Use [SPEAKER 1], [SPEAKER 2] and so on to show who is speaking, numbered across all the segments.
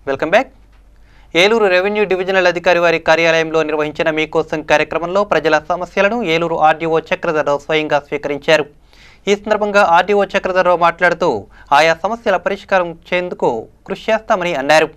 [SPEAKER 1] Welcome back. Eluru revenue divisional అధికారి వారి కార్యాలయంలో నిర్వహించిన మీకోసం కార్యక్రమంలో ప్రజల సమస్యలను ఏలూరు ఆర్డీఓ చక్రధరరావు స్వయంగా స్వీకరించారు. ఈ సందర్భంగా ఆర్డీఓ చక్రధరరావు మాట్లాడుతూ ఆయా సమస్యల పరిష్కారం చేసేందుకు కృషి చేస్తామని అన్నారు.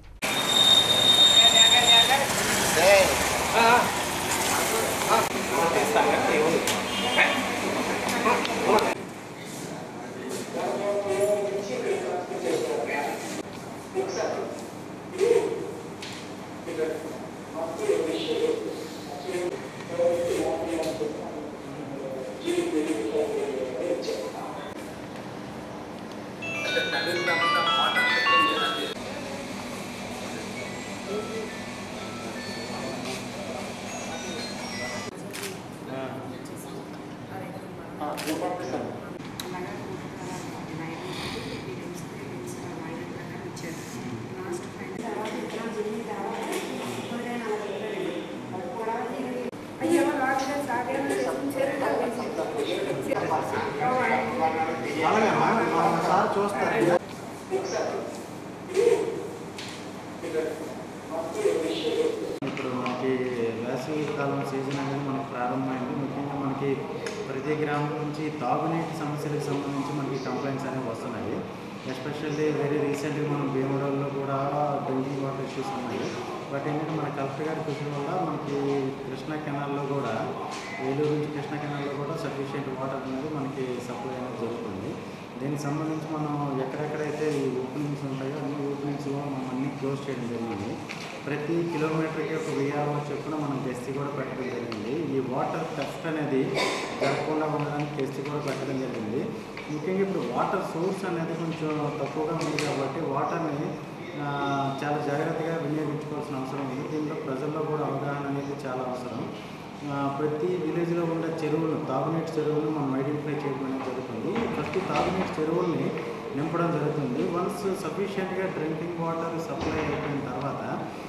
[SPEAKER 2] ఇప్పుడు మనకి వేసవికాలం సీజన్ అనేది మనకు ప్రారంభమైంది. ముఖ్యంగా మనకి ప్రతి గ్రామం నుంచి తాగునీటి సమస్యలకు సంబంధించి మనకి కంప్లైంట్స్ అనేవి వస్తున్నాయి. ఎస్పెషల్లీ వెరీ రీసెంట్గా మనం భీమవరంలో కూడా డ్రింకింగ్ వాటర్ ఇష్యూస్ ఉన్నాయి. బట్ ఏంటంటే మన కలెక్టర్ గారి కృషి వల్ల మనకి కృష్ణా కెనాల్లో కూడా ఏలూరు నుంచి కృష్ణా కెనాల్లో కూడా సఫిషియెంట్ వాటర్ అనేది మనకి సప్లై అనేది జరుగుతుంది. దీనికి సంబంధించి మనం ఎక్కడెక్కడైతే ఈ ఓపెనింగ్స్ ఉంటాయో అన్ని ఓపెనింగ్స్ మనం అన్నీ క్లోజ్ చేయడం జరిగింది. ప్రతి కిలోమీటర్కి ఒక VRO చొప్పున మనం టెస్ట్ కూడా పెట్టడం జరిగింది. ఈ వాటర్ టెస్ట్ అనేది జరగకుండా ఉండడానికి టెస్ట్ కూడా పెట్టడం జరిగింది. ముఖ్యంగా ఇప్పుడు వాటర్ సోర్స్ అనేది కొంచెం తక్కువగా ఉంది కాబట్టి వాటర్ని చాలా జాగ్రత్తగా వినియోగించుకోవాల్సిన అవసరం ఉంది. దీంట్లో ప్రజల్లో కూడా అవగాహన అనేది చాలా అవసరం. ప్రతి విలేజ్లో ఉండే చెరువులు, తాగునీటి చెరువులను మనం ఐడెంటిఫై చేయడం అనేది జరుగుతుంది. ఫస్ట్ తాగునీటి చెరువుల్ని నింపడం జరుగుతుంది. వన్స్ సఫిషియెంట్గా డ్రింకింగ్ వాటర్ సప్లై అయిపోయిన తర్వాత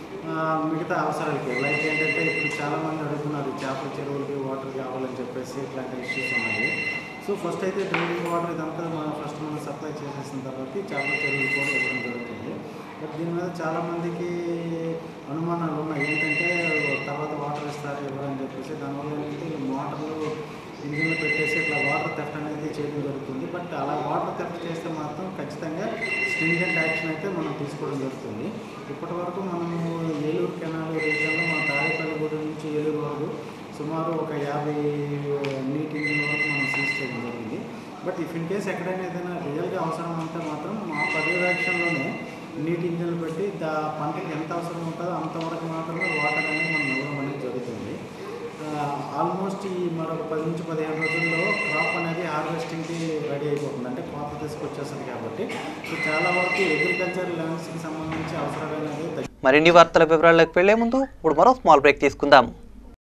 [SPEAKER 2] మిగతా అవసరాలకి లైక్ ఏంటంటే ఇప్పుడు చాలామంది అడుగుతున్నారు చేపల చెరువులకి వాటర్ కావాలని చెప్పేసి ఇట్లాంటి ఇష్యూస్ ఉన్నాయి. సో ఫస్ట్ అయితే డ్రింకింగ్ వాటర్ ఇదంతా మనం సప్లై చేసేసిన తర్వాత చేపల చెరువులు కూడా ఇవ్వడం జరుగుతుంది. బట్ దీని మీద చాలామందికి అనుమానాలు ఉన్నాయి. ఏంటంటే తర్వాత వాటర్ ఇస్తారు ఇవ్వరని చెప్పేసి దానివల్ల ఏంటంటే మోటార్లు ఇంజిన్లు పెట్టేసి ఇట్లా వాటర్ థెఫ్ట్ అనేది చేయడం జరుగుతుంది. బట్ అలా వాటర్ థెఫ్ట్ చేస్తే మాత్రం ఖచ్చితంగా స్ట్రింజెంట్ యాక్షన్ అయితే మనం తీసుకోవడం జరుగుతుంది. ఇప్పటి వరకు మనము ఏలూరు కెనాల్ రీజియన్లో మన తాడేపల్లిగూడ నుంచి ఏలూరు వరకు సుమారు ఒక 50 నీటి ఇంజిన్ వరకు మనం సీజ్ చేయడం జరిగింది. బట్ ఇఫ్ ఇన్ కేస్ ఎక్కడైనా ఏదైనా రియల్గా అవసరం ఉంటే మాత్రం మా పర్యవేక్షణలోనే నీటి ఇంజిన్లు పెట్టి పంటకి ఎంత అవసరం ఉంటుందో అంతవరకు మాత్రమే వాటర్ అనేది మనం ఇవ్వడం అనేది జరుగుతుంది. ఆల్మోస్ట్ ఈ మరొక 10 నుంచి 15 రోజుల్లో క్రాప్ అనేది హార్వెస్టింగ్కి రెడీ అయిపోతుంది. అంటే కోత తీసుకొచ్చేస్తుంది కాబట్టి సో చాలా వరకు అగ్రికల్చర్ ల్యాండ్స్కి సంబంధించి అవసరమైనది.
[SPEAKER 1] మరిన్ని వార్తల వివరాలకు వెళ్లే ముందు ఇప్పుడు మరో స్మాల్ బ్రేక్ తీసుకుందాం.